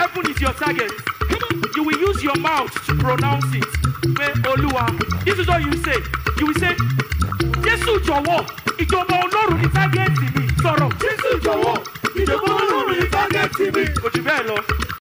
Heaven is your target. You will use your mouth to pronounce it. This is what you say. You will say, Jésù jọ̀wọ́, ìjọba Ọlọ́run ni target mi. Sọ̀rọ̀. Jésù jọ̀wọ́, ìjọba Ọlọ́run ni target mi. Kò jù bẹ́ẹ̀ lọ.